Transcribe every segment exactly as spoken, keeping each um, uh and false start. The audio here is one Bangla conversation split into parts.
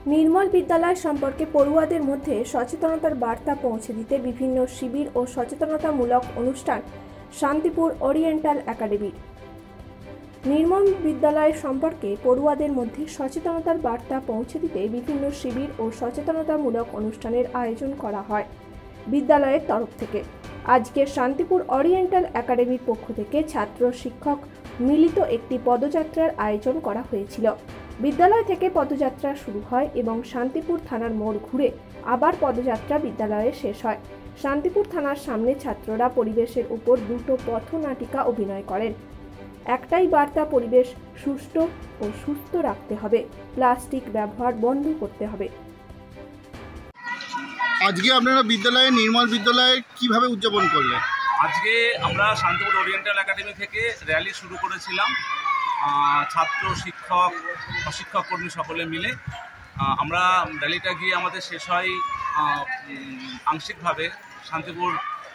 নির্মল বিদ্যালয় সম্পর্কে পড়ুয়াদের মধ্যে সচেতনতার বার্তা পৌঁছে দিতে বিভিন্ন শিবির ও সচেতনতামূলক অনুষ্ঠান শান্তিপুর ওরিয়েন্টাল একাডেমি। নির্মল বিদ্যালয় সম্পর্কে পড়ুয়াদের মধ্যে সচেতনতার বার্তা পৌঁছে দিতে বিভিন্ন শিবির ও সচেতনতামূলক অনুষ্ঠানের আয়োজন করা হয় বিদ্যালয়ের তরফ থেকে। আজকে শান্তিপুর ওরিয়েন্টাল একাডেমির পক্ষ থেকে ছাত্র শিক্ষক মিলিত একটি পদযাত্রার আয়োজন করা হয়েছিল। বিদ্যালয় থেকে পদযাত্রা শুরু হয় এবং শান্তিপুর থানার মোড় ঘুরে আবার পদযাত্রা বিদ্যালয়ে শেষ হয়। শান্তিপুর থানার সামনে ছাত্ররা পরিবেশের উপর দুটো পথনাটিকা অভিনয় করেন। একটাই বার্তা, পরিবেশ সুষ্ঠু ও সুস্থ রাখতে হবে, প্লাস্টিক ব্যবহার বন্ধ করতে হবে। আজকে আপনারা বিদ্যালয়ে নির্মল বিদ্যালয়ে কিভাবে উদযাপন করলেন? আজকে আমরা শান্তিপুর ওরিয়েন্টাল একাডেমি থেকে র্যালি শুরু করেছিলাম, ছাত্র শিক্ষক অশিক্ষক কর্মী সকলে মিলে। আমরা র্যালিটা গিয়ে আমাদের শেষ হয় আংশিকভাবে শান্তিপুর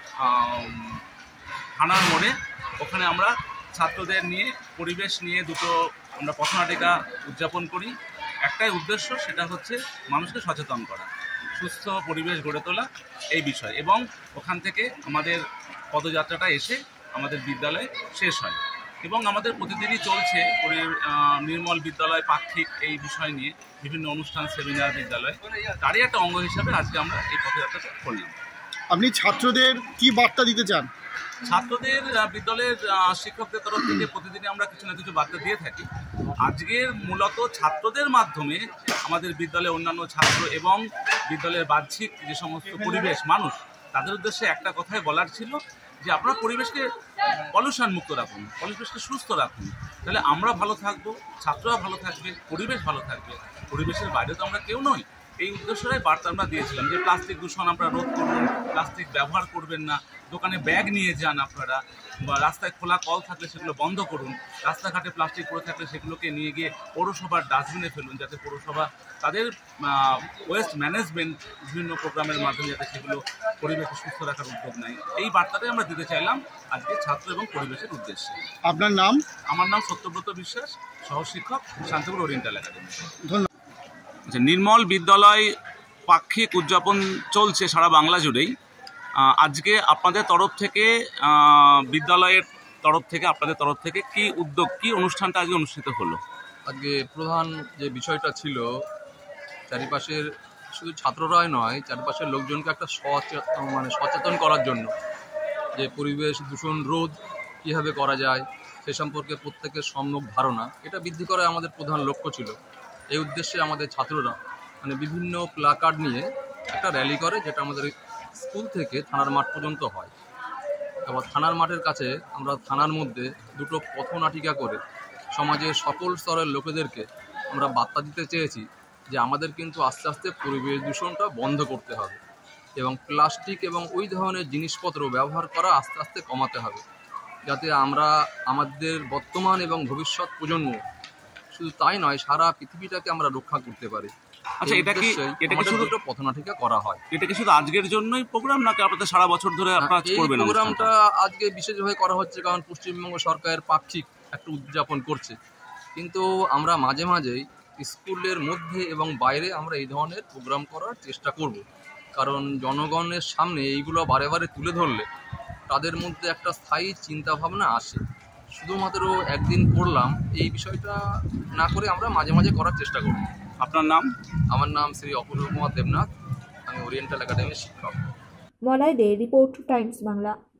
থানার মোড়ে। ওখানে আমরা ছাত্রদের নিয়ে পরিবেশ নিয়ে দুটো আমরা পথনাটিকা উদযাপন করি। একটাই উদ্দেশ্য, সেটা হচ্ছে মানুষকে সচেতন করা, সুস্থ পরিবেশ গড়ে তোলা এই বিষয়। এবং ওখান থেকে আমাদের পদযাত্রাটা এসে আমাদের বিদ্যালয়ে শেষ হয় এবং আমাদের প্রতিদিনই চলছে নির্মল বিদ্যালয় পাক্ষিক এই বিষয় নিয়ে বিভিন্ন অনুষ্ঠান, সেমিনার বিদ্যালয়। তারই একটা অঙ্গ হিসাবে আজকে আমরা এই পদযাত্রাটা করলাম। আপনি ছাত্রদের কি বার্তা দিতে চান? ছাত্রদের বিদ্যালয়ের শিক্ষকদের তরফ থেকে প্রতিদিনই আমরা কিছু না কিছু বার্তা দিয়ে থাকি। আজকের মূলত ছাত্রদের মাধ্যমে আমাদের বিদ্যালয়ে অন্যান্য ছাত্র এবং বিদ্যালয়ের বাহ্যিক যে সমস্ত পরিবেশ মানুষ, তাদের উদ্দেশ্যে একটা কথাই বলার ছিল যে আপনারা পরিবেশকে পলিউশন মুক্ত রাখুন, পরিবেশকে সুস্থ রাখুন, তাহলে আমরা ভালো থাকবো, ছাত্ররা ভালো থাকবে, পরিবেশ ভালো থাকবে। পরিবেশের বাইরে তো আমরা কেউ নই। এই উদ্দেশ্যটাই বার্তা আমরা দিয়েছিলাম যে প্লাস্টিক দূষণ আমরা রোধ করুন, প্লাস্টিক ব্যবহার করবেন না, দোকানে ব্যাগ নিয়ে যান আপনারা, বা রাস্তায় খোলা কল থাকলে সেগুলো বন্ধ করুন, রাস্তাঘাটে প্লাস্টিক পড়ে থাকলে সেগুলোকে নিয়ে গিয়ে পৌরসভার ডাস্টবিনে ফেলুন, যাতে পৌরসভা তাদের ওয়েস্ট ম্যানেজমেন্ট বিভিন্ন প্রোগ্রামের মাধ্যমে যাতে সেগুলো পরিবেশকে সুস্থ রাখার উদ্যোগ নেয়। এই বার্তাটাই আমরা দিতে চাইলাম আজকে ছাত্র এবং পরিবেশের উদ্দেশ্যে। আপনার নাম? আমার নাম সত্যব্রত বিশ্বাস, সহশিক্ষক, শান্তিপুর ওরিয়েন্টাল একাডেমি। ধন্যবাদ। আচ্ছা, নির্মল বিদ্যালয় পাক্ষিক উদযাপন চলছে সারা বাংলা জুড়েই। আজকে আপনাদের তরফ থেকে, বিদ্যালয়ের তরফ থেকে, আপনাদের তরফ থেকে কি উদ্যোগ, কি অনুষ্ঠানটা আজকে অনুষ্ঠিত হলো? আজকে প্রধান যে বিষয়টা ছিল, চারিপাশের শুধু ছাত্ররাই নয়, চারিপাশের লোকজনকে একটা সচেতন মানে সচেতন করার জন্য যে পরিবেশ দূষণ রোধ কীভাবে করা যায় সে সম্পর্কে প্রত্যেকের সম্যক ধারণা, এটা বৃদ্ধি করা আমাদের প্রধান লক্ষ্য ছিল। এই উদ্দেশ্যে আমাদের ছাত্ররা মানে বিভিন্ন প্লাকার্ড নিয়ে একটা র্যালি করে, যেটা আমাদের স্কুল থেকে থানার মাঠ পর্যন্ত হয়। আবার থানার মাঠের কাছে আমরা থানার মধ্যে দুটো পথনাটিকা করে সমাজের সকল স্তরের লোকেদেরকে আমরা বার্তা দিতে চেয়েছি যে আমাদের কিন্তু আস্তে আস্তে পরিবেশ দূষণটা বন্ধ করতে হবে এবং প্লাস্টিক এবং ওই ধরনের জিনিসপত্র ব্যবহার করা আস্তে আস্তে কমাতে হবে, যাতে আমরা আমাদের বর্তমান এবং ভবিষ্যৎ প্রজন্ম, শুধু তাই নয় সারা পৃথিবীটাকে আমরা রক্ষা করতে পারি। আচ্ছা, এটা কি এটা কি শুধু পথনাটিকা করা হয়? এটা কি শুধু আজকের জন্যই প্রোগ্রাম, নাকি আপনাদের সারা বছর ধরে আপনারা করবেন? এই প্রোগ্রামটা আজকে বিশেষভাবে করা হচ্ছে কারণ পশ্চিমবঙ্গ সরকারের পাক্ষিক একটা উদযাপন করছে, কিন্তু আমরা মাঝে মাঝেই স্কুলের মধ্যে এবং বাইরে আমরা এই ধরনের প্রোগ্রাম করার চেষ্টা করব, কারণ জনগণের সামনে এইগুলো বারে বারে তুলে ধরলে তাদের মধ্যে একটা স্থায়ী চিন্তাভাবনা আসে। শুধুমাত্র একদিন করলাম এই বিষয়টা না করে আমরা মাঝে মাঝে করার চেষ্টা করব। আপনার নাম? আমার নাম শ্রী অপূর্ব কুমার দেবনাথ, আমি ওরিয়েন্টাল একাডেমির শিক্ষক। Malay De, report Times Bangla.